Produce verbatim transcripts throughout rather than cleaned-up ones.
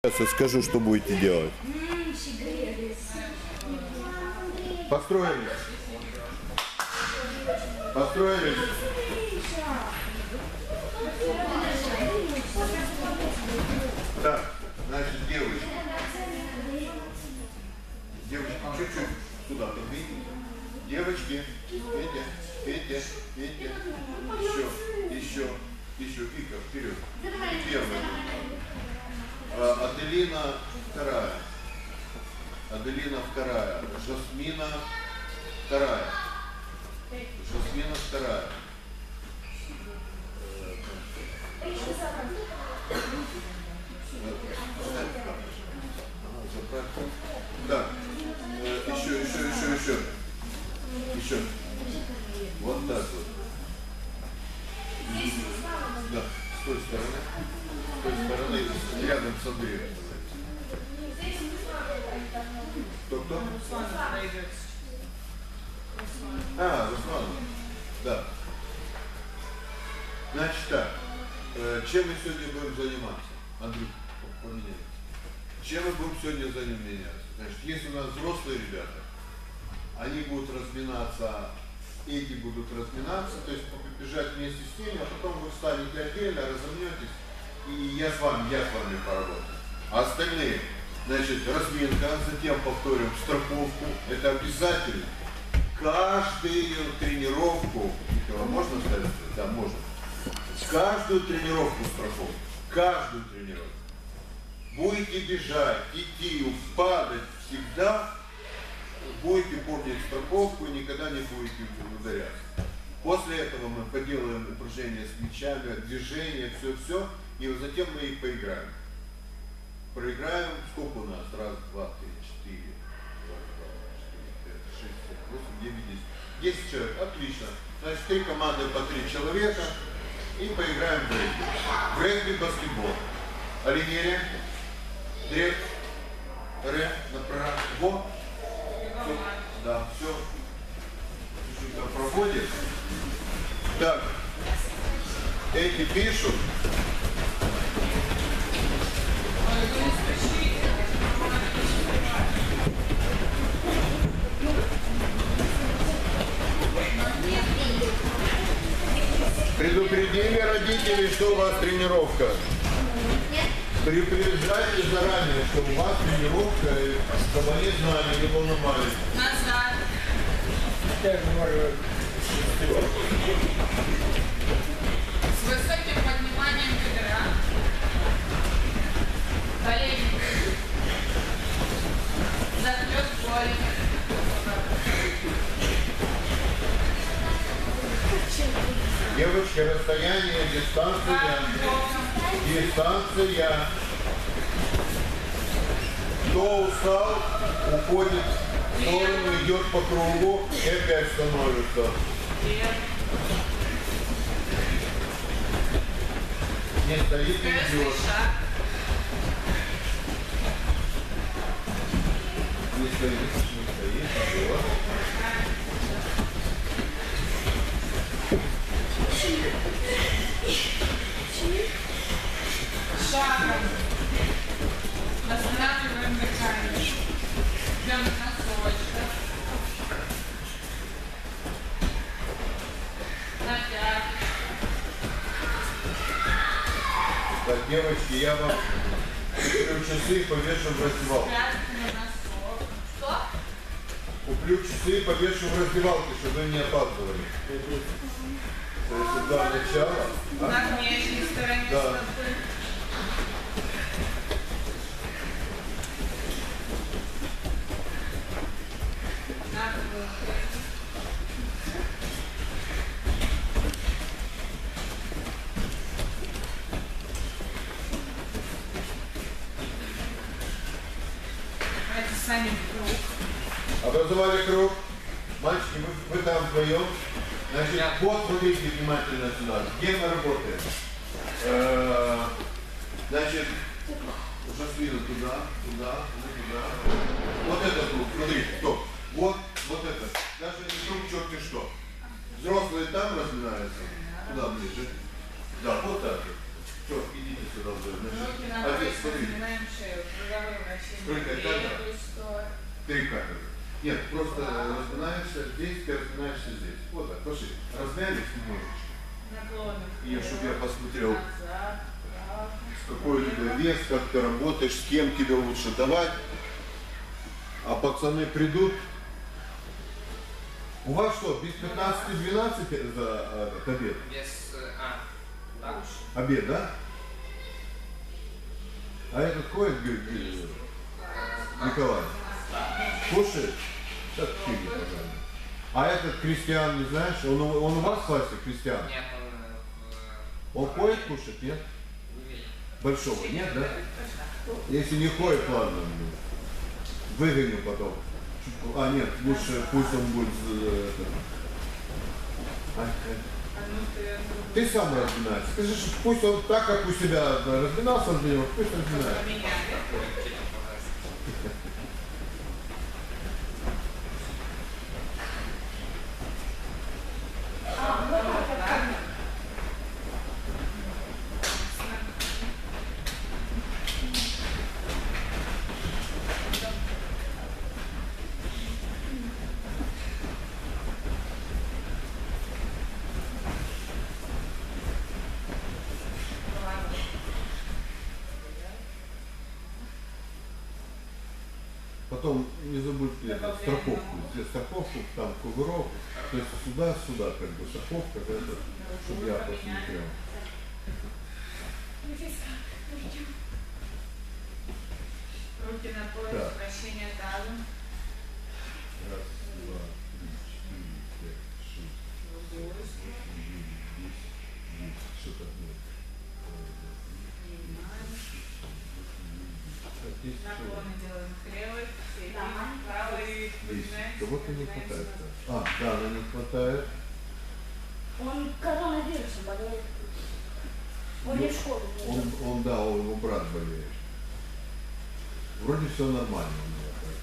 Сейчас скажу, что будете делать. Построились. Построились. Так, значит, девочки. Девочки, чуть-чуть туда подвиньте. Девочки, Петя, Петя, Петя. Еще, еще, еще. Вика, вперед. Первая. Аделина вторая. Аделина вторая. Жасмина вторая. Жасмина вторая. Да. Еще, еще, еще, еще. Еще. Вот так вот. Да. С той стороны. С той стороны, рядом с Андреем. Кто-кто? А, Руслан. Да. Значит так. Чем мы сегодня будем заниматься? Андрей, поменяйте. Чем мы будем сегодня заниматься? Значит, если у нас взрослые ребята, они будут разминаться, эти будут разминаться, то есть побежать вместе с ними, а потом вы встанете отдельно, разомнетесь, и я с вами, я с вами поработаю. А остальные, значит, разминка, затем повторим страховку, это обязательно. Каждую тренировку, Николай, можно сказать? Да, можно. Каждую тренировку страховку, каждую тренировку. Будете бежать, идти, падать всегда, будете помнить страховку и никогда не будете ударяться. После этого мы поделаем упражнения с мячами, движения, все-все, и затем мы их поиграем. Проиграем, сколько у нас? Раз, два, три, четыре, два, два, четыре, пять, шесть, семь, восемь, девять, десять. Десять человек, отлично. Значит, три команды по три человека и поиграем в регби. В регби баскетбол. Оленерия, древь, ре, направо, во. Все, да, все. Чуть-чуть проходит. Так, эти пишут. Предупредили родителей, что у вас тренировка. Предупреждайте заранее, что у вас тренировка, чтобы они знали, не волновались. Назад. С высоким подниманием бедра. Колени. Захлёст голень. Девочки, расстояние, дистанция. Дистанция. Кто устал, уходит в сторону, идет по кругу и опять становится. Не стоит, не идет. Не стоит, не стоит, идет. Шагом. Останавливаем дыхание. Идем на носочках. Натяг. Так, девочки, я вам куплю часы и повешу в раздевалке. Что? Куплю часы и повешу в раздевалке, чтобы вы не опаздывали. То есть до начала. На внешней стороне да. Стопы. Давайте сами круг. Образовали круг. Мальчики, вы, вы там вдвоем. Значит, yeah. Вот смотрите внимательно сюда. Где мы работаем? Э-э- значит, Жасмина туда, туда, туда. Вот этот круг, смотрите, стоп. Вот, вот это. Даже не круг черт и что. Взрослые там разминаются. Туда ближе. Да, вот так. Все, идите сюда. Руки на Отец, пояс, смотри. разминаем шею. Круговое Сколько вращение в камер? левую сторону. Три камеры. Нет, просто разминаешься здесь, ты разминаешься здесь. Вот так, пошли. Размялись немножечко. Наклоны И чтобы я посмотрел, назад, вправо, какой у тебя влево. вес, как ты работаешь, с кем тебе лучше давать. А пацаны придут. У вас что, без пятнадцати двенадцати за э, этот обед? Без... э, А, да. Обед, да? А этот ходит, говорит, э, Николай? Кушает? Так фигня, пожалуйста. А этот Кристиан, не знаешь? Он, у- он у вас в классе, Кристиан? Нет, он э, в... Он ходит кушать, нет? Не видел. Большого нет, да? Если не ходит, ладно. Выгоню потом. А, нет, лучше пусть он будет... э, это. А, э, Одну вперед, другую Ты сам разминайся. Скажи, что пусть он так, как у себя разминался, разминался, пусть разминается. поменяли. Учитель, пожалуйста. А, вот так. Потом не забудьте это, Добавляем страховку. ногу. Здесь страховку, там кувырок. То есть сюда, сюда, как бы страховка, это, чтобы я посмотрел. Руки на пояс, Так. вращение тазом. Раз, два, три, четыре, пять, шесть, Другую сторону. девять, десять, десять. Что-то нет. Поднимаем. Так, десять человек. Наклоны делаем к левой, средний, правый, Десять. выгибаемся, Кого-то не выгибаемся хватает. назад. А, да, она не хватает. Он коронавирусом болеет. Он не в школу не Он, идет. он, да, он, его брат болеет. Вроде все нормально у него. так.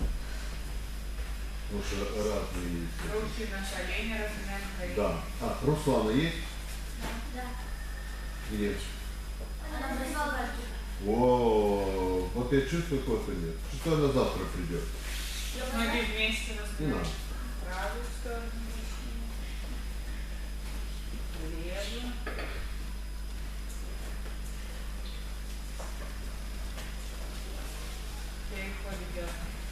Потому что разные есть. Руки на колени, разминаем колени. Да. А, Руслана есть? Да. Есть. Она вызвала руки. О, вот я чувствую, какого-то нет. Что она завтра придет? Ноги вместе Не разминаем. надо. Правую сторону вращения. Левую. Переход идет.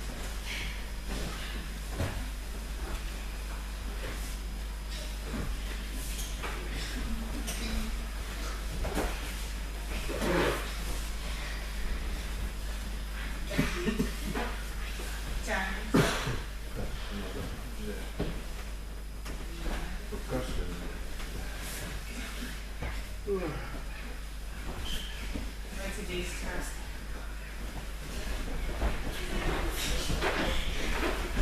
Тянем. Так, надо взять. Тут кашля. Давайте десять раз.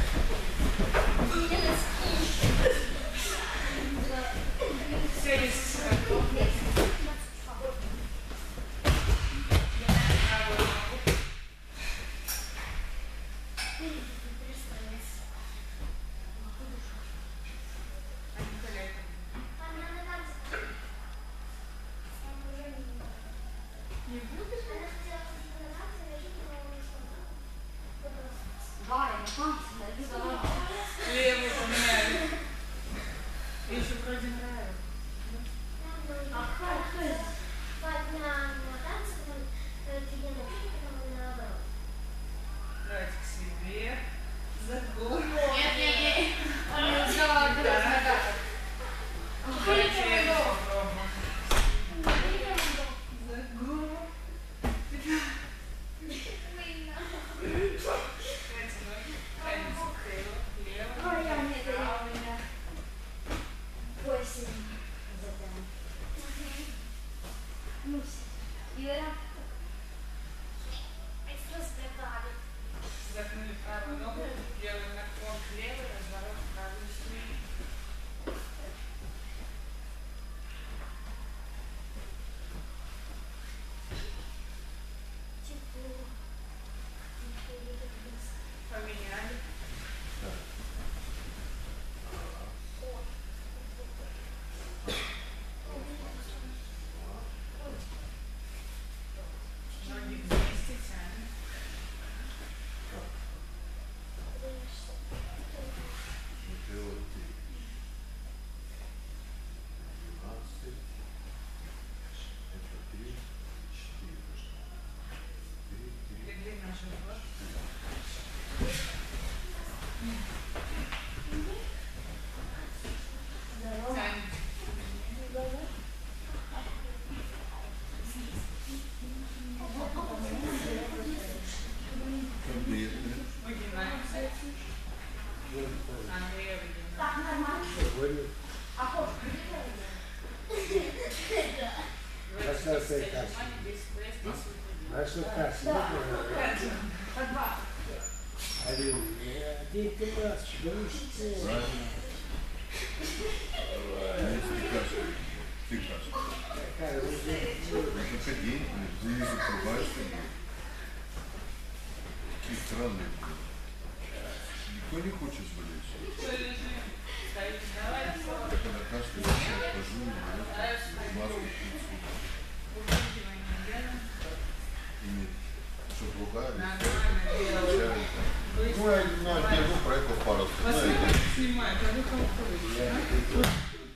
По два. Орел, один красочек, говоришь, Правильно. Есть Пикассо. Пикассо. какая уже. Это день, вы закрываешься. Какие странные были. Никто не хочет болеть. Давай, Я когда кашляю, я хожу и беру маску птицу. Иметь. Что, другая? Ну, я на первую проекту пару. Снимай, как будто уходит.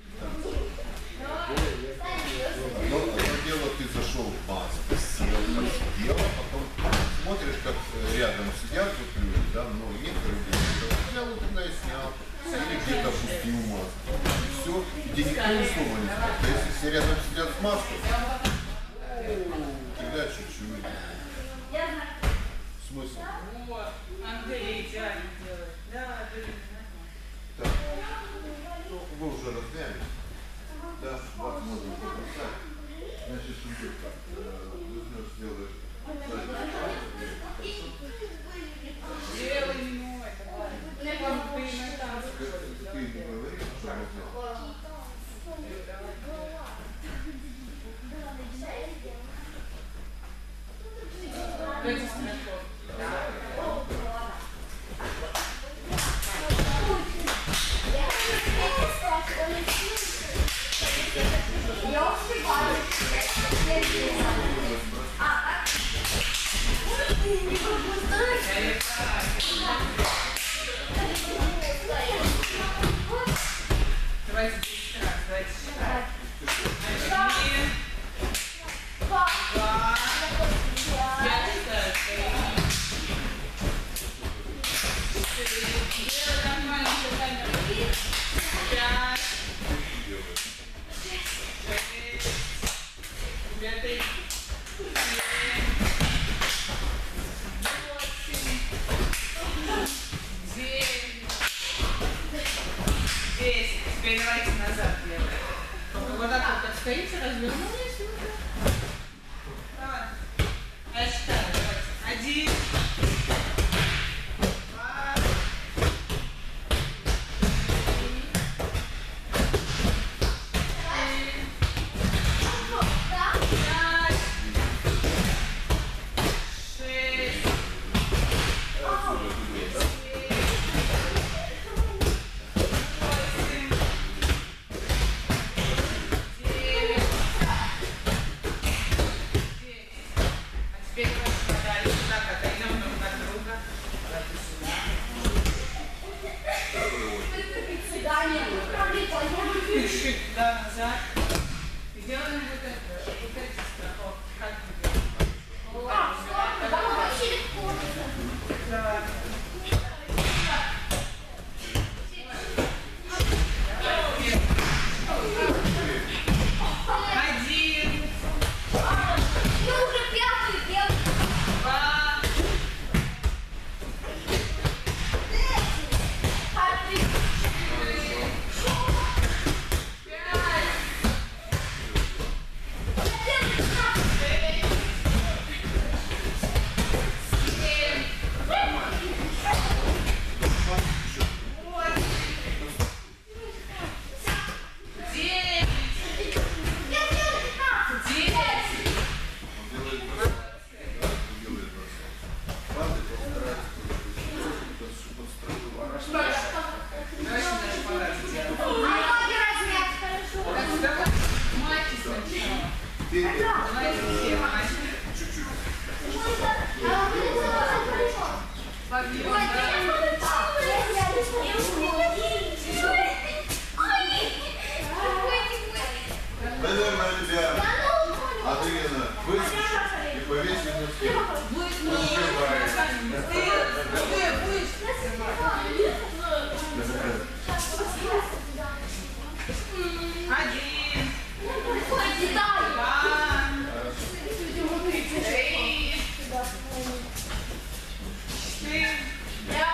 Но одно дело, ты зашел в маску, сел, посидел, а потом смотришь, как рядом сидят вот люди, да, ну, некоторые люди, взял и тогда и снял, или где-то опустил маску, и все, и тебе никто ни слова не скажет. А если все рядом сидят с маской, тебя чуть-чуть. Смысл? Вот, Андрей идеально делает. Да, блин, нормально. Так, ну, вы уже разнялись. Да, вас можно записать. Значит, смотри, как возьмешь, сделаешь. Делай ему это, ладно. Ты на там заходишь. Ты не говоришь, что можно. Эти стрелков. Я успеваю. А, Давайте десять раз, давайте считать. Один, два, я считаю, три, четыре, нормально, все пять, шесть, девять, семь, восемь, девять, десять. Теперь давайте назад делаем. Только вот так вот как стоите, развернулись. Давай. Я считаю, давайте. Один. Два. Чуть-чуть туда назад. И делаем вот это. Вот эти страховки. Как мы делаем? Давай. Один. Два. Наверное, ребята, Адрина, выслушай и повесить на стену. Один. Два. Три. Четыре.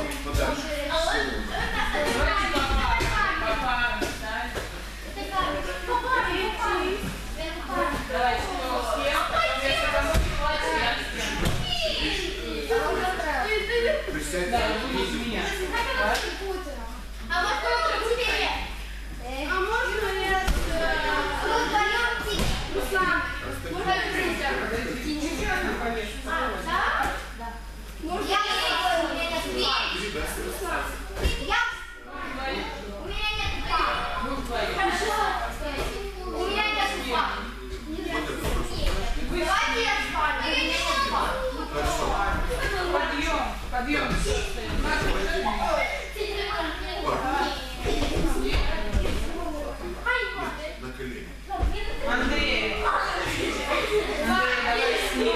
подальше. Давайте по парам, по парам, да? Давайте, кто с кем? Если кому не хватит, я с кем. Присядьте. Да, вы без меня. Так? А вот кто тебе? А можно ли вдвоем Руслан? Можно ли Ничего не повешено. Да? Да. Я у меня нет Руслан. Я Вдвоем. у меня нет пар. Вы вдвоем. Хорошо. У меня нет пар. Давайте я с парой. У меня нет пар. Подъем, подъем. На колени. Андрей. Андрей, давай с ним.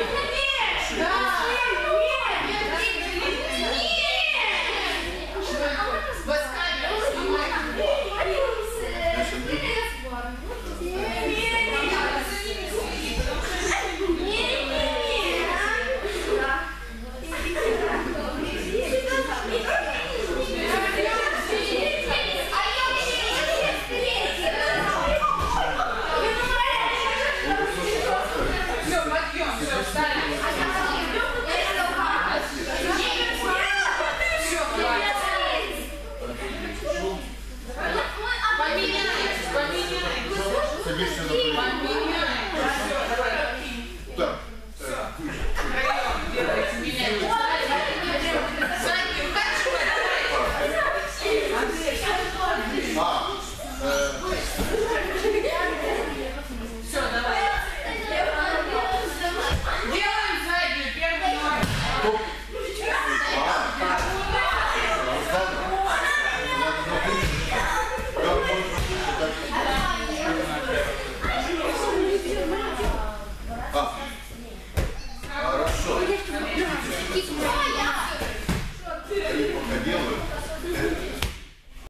Все, подъем, все, встали. Все, хватит. Поменяйтесь, поменяйтесь. Садишься на колени. Поменяйтесь. Все, давай. Так. Все. Втроем делайте, меняйтесь. Заднюю качку, давайте. Андрей, А, э, все, давай. Делаем заднюю, первую ногу. стоп. А, Руслан, надо смотреть, как можно так. А, хорошо. Они пока делают.